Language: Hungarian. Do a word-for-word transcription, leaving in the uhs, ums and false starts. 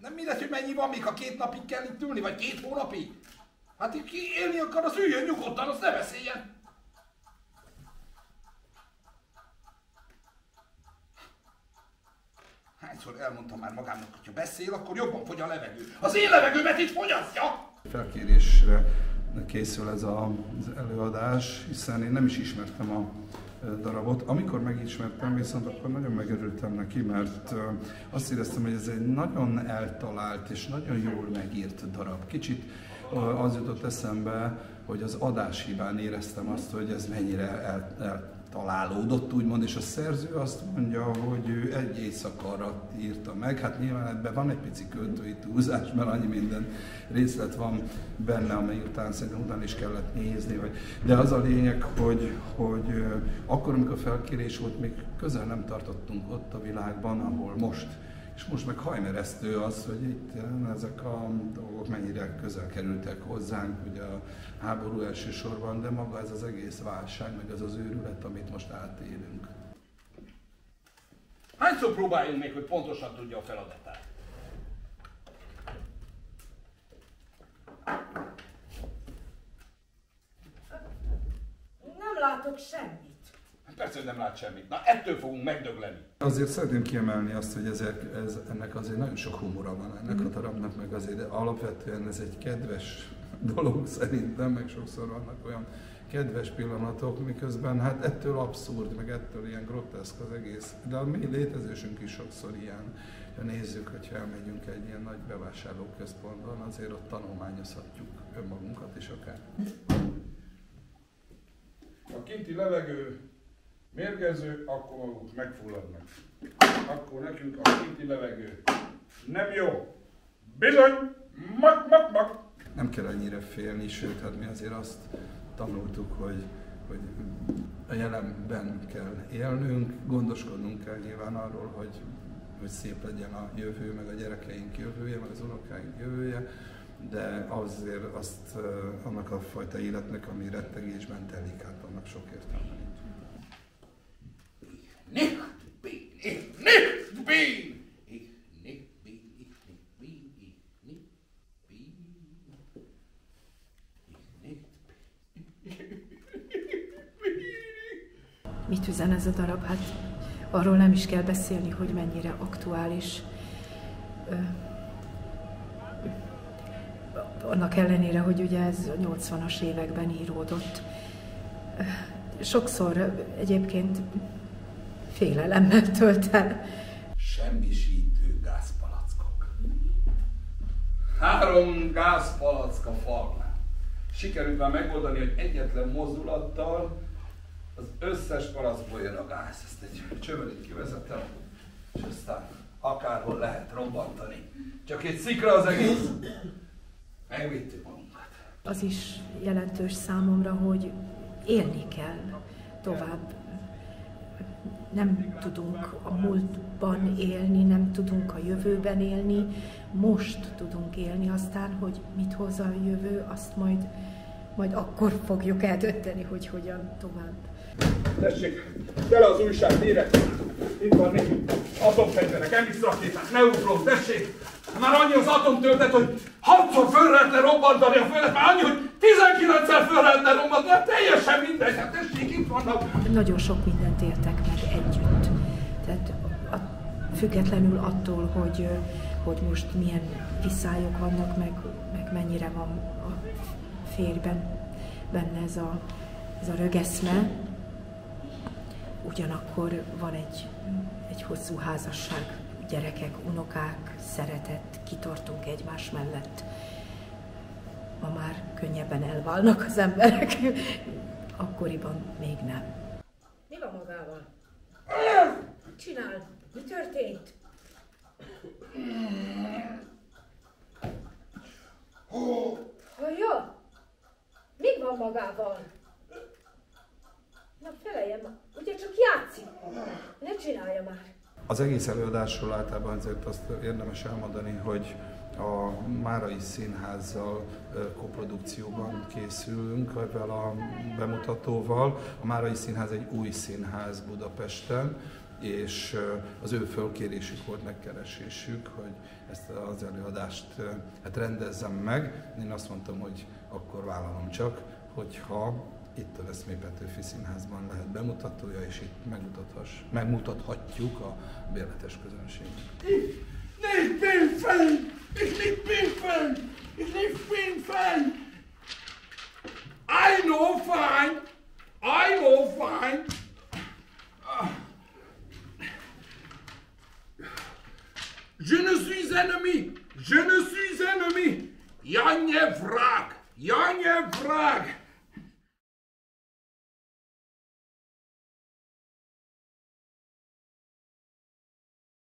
Nem mindegy, hogy mennyi van, még ha két napig kell itt ülni, vagy két hónapig. Hát ki élni akar, az üljön nyugodtan, azt ne beszéljen. Hányszor elmondtam már magámnak, hogy ha beszél, akkor jobban fogy a levegő. Az én levegőmet itt fogyasztja! Felkérésre készül ez az előadás, hiszen én nem is ismertem a darabot. Amikor megismertem, viszont akkor nagyon megörültem neki, mert azt éreztem, hogy ez egy nagyon eltalált és nagyon jól megírt darab. Kicsit az jutott eszembe, hogy az adáshibán éreztem azt, hogy ez mennyire el, eltalálódott, úgymond, és a szerző azt mondja, hogy ő egy éjszaka alatt írta meg. Hát nyilván ebben van egy pici költői túlzás, mert annyi minden részlet van benne, amely után szerintem után is kellett nézni. Vagy... De az a lényeg, hogy, hogy akkor, amikor felkérés volt, még közel nem tartottunk ott a világban, ahol most. És most meg hajmeresztő az, hogy itt ezek a dolgok mennyire közel kerültek hozzánk, ugye a háború elsősorban, de maga ez az egész válság, meg ez az őrület, amit most átélünk. Hányszor próbáljunk még, hogy pontosan tudja a feladatát? Nem látok semmit. Persze, hogy nem lát semmit. Na, ettől fogunk megdögleni. Azért szeretném kiemelni azt, hogy ezek, ez, ennek azért nagyon sok humora van ennek a darabnak, meg azért, de alapvetően ez egy kedves dolog szerintem, meg sokszor vannak olyan kedves pillanatok, miközben hát ettől abszurd, meg ettől ilyen groteszk az egész. De a mi létezésünk is sokszor ilyen. Ha nézzük, hogyha elmegyünk egy ilyen nagy bevásárlóközpontban, azért ott tanulmányozhatjuk önmagunkat is akár. A kinti levegő mérgező, akkor maguk megfulladnak. Akkor nekünk a kinti levegő nem jó. Bizony, mak, mak, mak. Nem kell ennyire félni, sőt, hát mi azért azt tanultuk, hogy, hogy a jelenben kell élnünk, gondoskodnunk kell nyilván arról, hogy, hogy szép legyen a jövő, meg a gyerekeink jövője, meg az unokáink jövője, de azért azt, annak a fajta életnek, ami rettegésben telik, hát annak sok értelme nincs. Nicht bin, ich nicht bin, ich nicht bin, ich nicht bin, ich nicht bin, ich nicht bin. Mit üzen ez a darab? Hát arról nem is kell beszélni, hogy mennyire aktuális. Annak ellenére, hogy ugye ez a nyolcvanas években íródott. Sokszor egyébként félelemmel tölt el. Semmisítő gázpalackok. Három gázpalacka falnál. Sikerült már megoldani, hogy egyetlen mozdulattal az összes palackból jön a gáz. Ezt egy csövelit kivezetem, és aztán akárhol lehet robbantani. Csak egy szikra az egész. Megvittük magunkat. Az is jelentős számomra, hogy élni kell tovább. Nem tudunk a múltban élni, nem tudunk a jövőben élni, most tudunk élni, aztán, hogy mit hoz a jövő, azt majd, majd akkor fogjuk eldönteni, hogy hogyan tovább. Tessék, tele az újság, direkt. Itt van nekünk atomfegyverek, emisszrakéták, neutrón, tessék! Már annyi az atomtöltet, hogy hatszor föl lehetne robbantani a földet, már annyi, hogy tizenkilencszer föl lehetne robbantani, hát teljesen mindegy, hát tessék, itt vannak. Nagyon sok mindent éltek meg együtt. Tehát a, függetlenül attól, hogy, hogy most milyen viszályok vannak, meg, meg mennyire van a férjben benne ez a, ez a rögeszme, ugyanakkor van egy, egy hosszú házasság, gyerekek, unokák, szeretet, kitartunk egymás mellett. Ma már könnyebben elválnak az emberek, akkoriban még nem. Mi van magával? Mit csinál? Mi történt? Hallja? Mi van magával? Na feleljen már, ugye csak játszik? Ne csinálja már. Az egész előadásról általában azért azt érdemes elmondani, hogy a Márai Színházzal koprodukcióban készülünk ezzel a bemutatóval. A Márai Színház egy új színház Budapesten, és az ő fölkérésük volt, megkeresésük, hogy ezt az előadást hát rendezzem meg. Én azt mondtam, hogy akkor vállalom csak, hogyha itt a Veszmélyi Petőfi Színházban lehet bemutatója, és itt megmutathatjuk a bérletes közönségnek. Nicht bin fein! Ich nicht bin fein! Ich nicht bin fein! I know fine! I know fine! Je ne suis ennemi! Je ne suis ennemi! Ja nie wrag! Ja nie wrag!